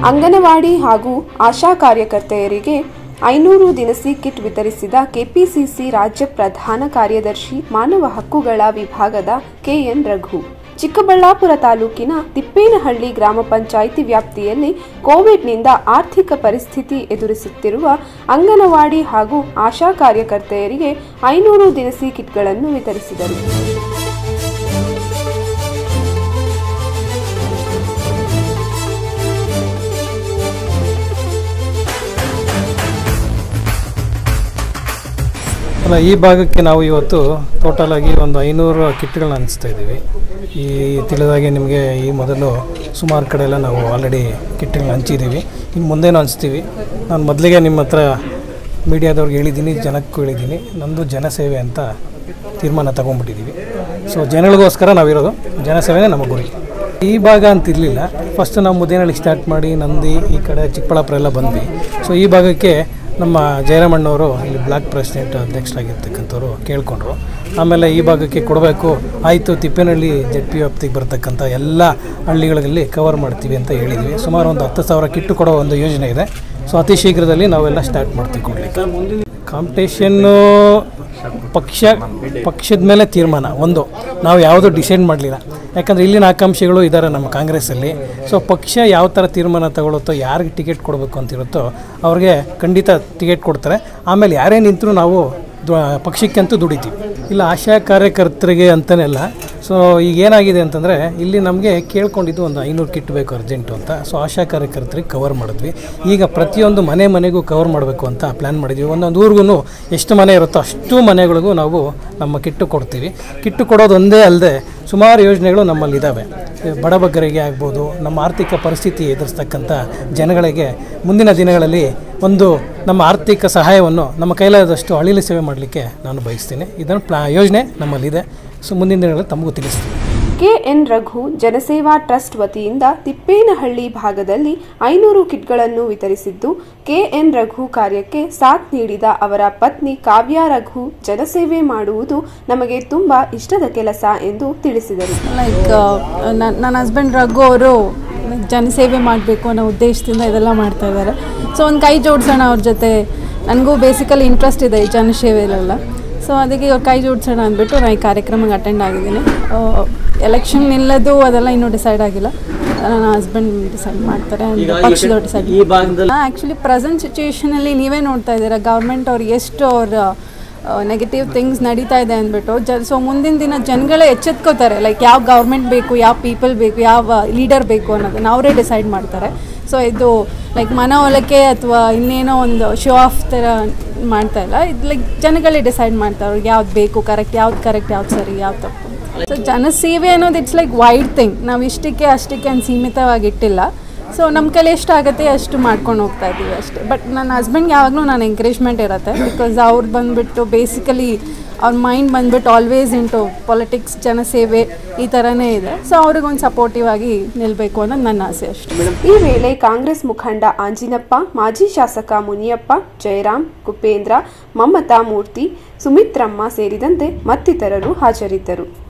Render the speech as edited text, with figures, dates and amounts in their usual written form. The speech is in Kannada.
ಅಂಗನವಾಡಿ ಹಾಗೂ ಆಶಾ ಕಾರ್ಯಕರ್ತೆಯರಿಗೆ 500 ದಿನಸಿ ಕಿಟ್ ವಿತರಿಸಿದ ಕೆಪಿಸಿಸಿ ರಾಜ್ಯ ಪ್ರಧಾನ ಕಾರ್ಯದರ್ಶಿ ಮಾನವ ಹಕ್ಕುಗಳ ವಿಭಾಗದ ಕೆಎನ್ ರಘು. ಚಿಕ್ಕಬಳ್ಳಾಪುರ ತಾಲೂಕಿನ ತಿಪ್ಪೇನಹಳ್ಳಿ ಗ್ರಾಮ ಪಂಚಾಯಿತಿ ವ್ಯಾಪ್ತಿಯಲ್ಲಿ ಕೋವಿಡ್ನಿಂದ ಆರ್ಥಿಕ ಪರಿಸ್ಥಿತಿ ಎದುರಿಸುತ್ತಿರುವ ಅಂಗನವಾಡಿ ಹಾಗೂ ಆಶಾ ಕಾರ್ಯಕರ್ತೆಯರಿಗೆ 500 ದಿನಸಿ ಕಿಟ್ಗಳನ್ನು ವಿತರಿಸಿದರು. ಈ ಭಾಗಕ್ಕೆ ನಾವು ಇವತ್ತು ಟೋಟಲ್ ಆಗಿ ಒಂದು 500 ಕಿಟ್ಗಳನ್ನ ಹಂಚ್ತಾ ಇದ್ದೀವಿ. ಈ ತಿಳಿದಾಗೆ ನಿಮಗೆ ಈ ಮೊದಲು ಸುಮಾರು ಕಡೆ ಎಲ್ಲ ನಾವು ಆಲ್ರೆಡಿ ಕಿಟ್ಗಳನ್ನ ಹಂಚಿದ್ದೀವಿ. ಇನ್ನು ಮುಂದೇನೂ ಹಂಚ್ತೀವಿ. ನಾನು ಮೊದಲಿಗೆ ನಿಮ್ಮ ಹತ್ರ ಮೀಡಿಯಾದವ್ರಿಗೆ ಹೇಳಿದ್ದೀನಿ, ಜನಕ್ಕೂ ಹೇಳಿದ್ದೀನಿ, ನಮ್ಮದು ಜನಸೇವೆ ಅಂತ ತೀರ್ಮಾನ ತಗೊಂಡ್ಬಿಟ್ಟಿದ್ದೀವಿ. ಸೊ ಜನಗಳಿಗೋಸ್ಕರ ನಾವಿರೋದು, ಜನಸೇವೆನೇ ನಮ್ಮ ಗುರಿ. ಈ ಭಾಗ ಅಂತಿರಲಿಲ್ಲ. ಫಸ್ಟ್ ನಾವು ಮುದ್ದೇನಹಳ್ಳಿ ಸ್ಟಾರ್ಟ್ ಮಾಡಿ ನಂದಿ ಈ ಕಡೆ ಚಿಕ್ಕಬಳ್ಳಾಪುರ ಎಲ್ಲ ಬಂದ್ವಿ. ಸೊ ಈ ಭಾಗಕ್ಕೆ ನಮ್ಮ ಜಯರಾಮಣ್ಣವರು ಇಲ್ಲಿ ಬ್ಲಾಕ್ ಪ್ರೆಸಿಡೆಂಟ್ ಅಧ್ಯಕ್ಷರಾಗಿರ್ತಕ್ಕಂಥವ್ರು ಕೇಳಿಕೊಂಡ್ರು. ಆಮೇಲೆ ಈ ಭಾಗಕ್ಕೆ ಕೊಡಬೇಕು, ಆಯಿತು ತಿಪ್ಪೇನಹಳ್ಳಿ ZP ವ್ಯಾಪ್ತಿಗೆ ಬರ್ತಕ್ಕಂಥ ಎಲ್ಲ ಹಳ್ಳಿಗಳಲ್ಲಿ ಕವರ್ ಮಾಡ್ತೀವಿ ಅಂತ ಹೇಳಿದ್ವಿ. ಸುಮಾರು ಒಂದು 10,000 ಕಿಟ್ಟು ಕೊಡೋ ಒಂದು ಯೋಜನೆ ಇದೆ. ಸೊ ಅತಿ ಶೀಘ್ರದಲ್ಲಿ ನಾವೆಲ್ಲ ಸ್ಟಾರ್ಟ್ ಮಾಡ್ತೀವಿ ಕೊಡಲಿಕ್ಕೆ. ಕಾಂಪಿಟೇಷನ್ನು ಪಕ್ಷದ ಮೇಲೆ ತೀರ್ಮಾನ ಒಂದು, ನಾವು ಯಾವುದೂ ಡಿಸೈಡ್ ಮಾಡಲಿಲ್ಲ. ಯಾಕಂದರೆ ಇಲ್ಲಿನ ಆಕಾಂಕ್ಷಿಗಳು ಇದ್ದಾರೆ ನಮ್ಮ ಕಾಂಗ್ರೆಸ್ಸಲ್ಲಿ. ಸೊ ಪಕ್ಷ ಯಾವ ಥರ ತೀರ್ಮಾನ ತಗೊಳುತ್ತೋ, ಯಾರಿಗೆ ಟಿಕೆಟ್ ಕೊಡಬೇಕು ಅಂತಿರುತ್ತೋ ಅವ್ರಿಗೆ ಖಂಡಿತ ಟಿಕೆಟ್ ಕೊಡ್ತಾರೆ. ಆಮೇಲೆ ಯಾರೇ ನಿಂತರೂ ನಾವು ಪಕ್ಷಕ್ಕಂತೂ ದುಡಿತೀವಿ. ಇಲ್ಲ ಆಶಾ ಕಾರ್ಯಕರ್ತರಿಗೆ ಅಂತಲೇ. ಸೊ ಈಗ ಏನಾಗಿದೆ ಅಂತಂದರೆ ಇಲ್ಲಿ ನಮಗೆ ಕೇಳ್ಕೊಂಡಿದ್ದು ಒಂದು 500 ಕಿಟ್ ಬೇಕು ಅರ್ಜೆಂಟು ಅಂತ. ಸೊ ಆಶಾ ಕಾರ್ಯಕರ್ತರಿಗೆ ಕವರ್ ಮಾಡಿದ್ವಿ. ಈಗ ಪ್ರತಿಯೊಂದು ಮನೆಗೂ ಕವರ್ ಮಾಡಬೇಕು ಅಂತ ಪ್ಲ್ಯಾನ್ ಮಾಡಿದ್ವಿ. ಒಂದೊಂದು ಊರಿಗೂ ಎಷ್ಟು ಮನೆ ಇರುತ್ತೋ ಅಷ್ಟು ಮನೆಗಳಿಗೂ ನಾವು ನಮ್ಮ ಕಿಟ್ಟು ಕೊಡ್ತೀವಿ. ಕಿಟ್ಟು ಕೊಡೋದು ಒಂದೇ ಅಲ್ಲದೆ ಸುಮಾರು ಯೋಜನೆಗಳು ನಮ್ಮಲ್ಲಿದ್ದಾವೆ. ಬಡಬಗ್ಗರಿಗೆ ಆಗ್ಬೋದು, ನಮ್ಮ ಆರ್ಥಿಕ ಪರಿಸ್ಥಿತಿ ಎದುರಿಸ್ತಕ್ಕಂಥ ಜನಗಳಿಗೆ ಮುಂದಿನ ದಿನಗಳಲ್ಲಿ ಒಂದು ನಮ್ಮ ಆರ್ಥಿಕ ಸಹಾಯವನ್ನು ನಮ್ಮ ಕೈಲಾದಷ್ಟು ಅಳಿಲು ಸೇವೆ ಮಾಡಲಿಕ್ಕೆ ನಾನು ಬಯಸ್ತೀನಿ. ಇದನ್ನು ಯೋಜನೆ ನಮ್ಮಲ್ಲಿದೆ. ಸೊ ಮುಂದಿನ ದಿನಗಳಲ್ಲಿ ತಮಗೂ ತಿಳಿಸ್ತೀನಿ. ಕೆಎನ್ ರಘು ಜನಸೇವಾ ಟ್ರಸ್ಟ್ ವತಿಯಿಂದ ತಿಪ್ಪೇನಹಳ್ಳಿ ಭಾಗದಲ್ಲಿ 500 ಕಿಟ್ಗಳನ್ನು ವಿತರಿಸಿದ್ದು, ಕೆಎನ್ ರಘು ಕಾರ್ಯಕ್ಕೆ ಸಾಥ್ ನೀಡಿದ ಅವರ ಪತ್ನಿ ಕಾವ್ಯ ರಘು ಜನಸೇವೆ ಮಾಡುವುದು ನಮಗೆ ತುಂಬಾ ಇಷ್ಟದ ಕೆಲಸ ಎಂದು ತಿಳಿಸಿದರು. ನನ್ನ ಹಸ್ಬೆಂಡ್ ರಘು ಅವರು ಜನಸೇವೆ ಮಾಡಬೇಕು ಅನ್ನೋ ಉದ್ದೇಶದಿಂದ ಇದೆಲ್ಲ ಮಾಡ್ತಾ ಇದ್ದಾರೆ. ಸೊ ಒಂದು ಕೈ ಜೋಡಿಸೋಣ ಅವ್ರ ಜೊತೆ. ನನಗೂ ಬೇಸಿಕಲಿ ಇಂಟ್ರೆಸ್ಟ್ ಇದೆ ಈ ಜನಸೇವೆಯಲ್ಲೆಲ್ಲ. ಸೊ ಅದಕ್ಕೆ ಇವ್ರು ಕೈ ಜೋಡಿಸೋಣ ಅಂದ್ಬಿಟ್ಟು ನಾನು ಈ ಕಾರ್ಯಕ್ರಮಕ್ಕೆ ಅಟೆಂಡ್ ಆಗಿದ್ದೀನಿ. ಎಲೆಕ್ಷನ್ ನಿಲ್ಲೋದು ಅದೆಲ್ಲ ಇನ್ನೂ ಡಿಸೈಡ್ ಆಗಿಲ್ಲ. ನನ್ನ ಹಸ್ಬೆಂಡ್ ಡಿಸೈಡ್ ಮಾಡ್ತಾರೆ, ಪಕ್ಷದವ್ರು ಡಿಸೈಡ್. ಆ್ಯಕ್ಚುಲಿ ಪ್ರೆಸೆಂಟ್ ಸಿಚುವೇಷನಲ್ಲಿ ನೀವೇ ನೋಡ್ತಾ ಇದ್ದೀರಾ, ಗೌರ್ಮೆಂಟ್ ಅವ್ರು ಎಷ್ಟು ಅವ್ರ ನೆಗೆಟಿವ್ ಥಿಂಗ್ಸ್ ನಡೀತಾ ಇದೆ ಅಂದ್ಬಿಟ್ಟು. ಸೊ ಮುಂದಿನ ದಿನ ಜನಗಳೇ ಎಚ್ಚೆತ್ಕೋತಾರೆ, ಲೈಕ್ ಯಾವ ಗೌರ್ಮೆಂಟ್ ಬೇಕು, ಯಾವ ಪೀಪಲ್ ಬೇಕು, ಯಾವ ಲೀಡರ್ ಬೇಕು ಅನ್ನೋದನ್ನು ಅವರೇ ಡಿಸೈಡ್ ಮಾಡ್ತಾರೆ. ಸೊ ಇದು ಲೈಕ್ ಮನವೊಲಿಕೆ ಅಥವಾ ಇನ್ನೇನೋ ಒಂದು ಶೋ ಆಫ್ ಥರ ಮಾಡ್ತಾ ಇಲ್ಲ. ಇದು ಲೈಕ್ ಜನಗಳೇ ಡಿಸೈಡ್ ಮಾಡ್ತಾರೆ ಅವ್ರಿಗೆ ಯಾವ್ದು ಬೇಕು, ಯಾವ್ದು ಸರಿ, ಯಾವ್ದು ತಪ್ಪು. ಸೊ ಜನಸೇವೆ ಅನ್ನೋದು ಇಟ್ಸ್ ಲೈಕ್ ವೈಡ್ ಥಿಂಗ್. ನಾವು ಇಷ್ಟಕ್ಕೆ ಅಷ್ಟಕ್ಕೆ ಅಂತ ಸೀಮಿತವಾಗಿಟ್ಟಿಲ್ಲ. ಸೊ ನಮ್ಮ ಕೈಲಿ ಎಷ್ಟಾಗುತ್ತೆ ಅಷ್ಟು ಮಾಡ್ಕೊಂಡು ಹೋಗ್ತಾ ಇದ್ದೀವಿ ಅಷ್ಟೇ. ಬಟ್ ನನ್ನ ಹಸ್ಬೆಂಡ್ಗೆ ಯಾವಾಗಲೂ ನಾನು ಎಂಕರೇಜ್ಮೆಂಟ್ ಇರುತ್ತೆ. ಬಿಕಾಸ್ ಅವ್ರು ಬಂದುಬಿಟ್ಟು ಬೇಸಿಕಲಿ ಅವ್ರ ಮೈಂಡ್ ಬಂದುಬಿಟ್ಟು ಆಲ್ವೇಸ್ ಇಂಟು ಪೊಲಿಟಿಕ್ಸ್, ಜನಸೇವೆ ಈ ಥರನೇ ಇದೆ. ಸೊ ಅವ್ರಿಗೊಂದು ಸಪೋರ್ಟಿವ್ ಆಗಿ ನಿಲ್ಲಬೇಕು ಅನ್ನೋದು ನನ್ನ ಆಸೆ ಅಷ್ಟೇ. ಈ ವೇಳೆ ಕಾಂಗ್ರೆಸ್ ಮುಖಂಡ ಆಂಜಿನಪ್ಪ, ಮಾಜಿ ಶಾಸಕ ಮುನಿಯಪ್ಪ, ಜಯರಾಮ್, ಕುಪೇಂದ್ರ, ಮಮತಾ ಮೂರ್ತಿ, ಸುಮಿತ್ರಮ್ಮ ಸೇರಿದಂತೆ ಮತ್ತಿತರರು ಹಾಜರಿದ್ದರು.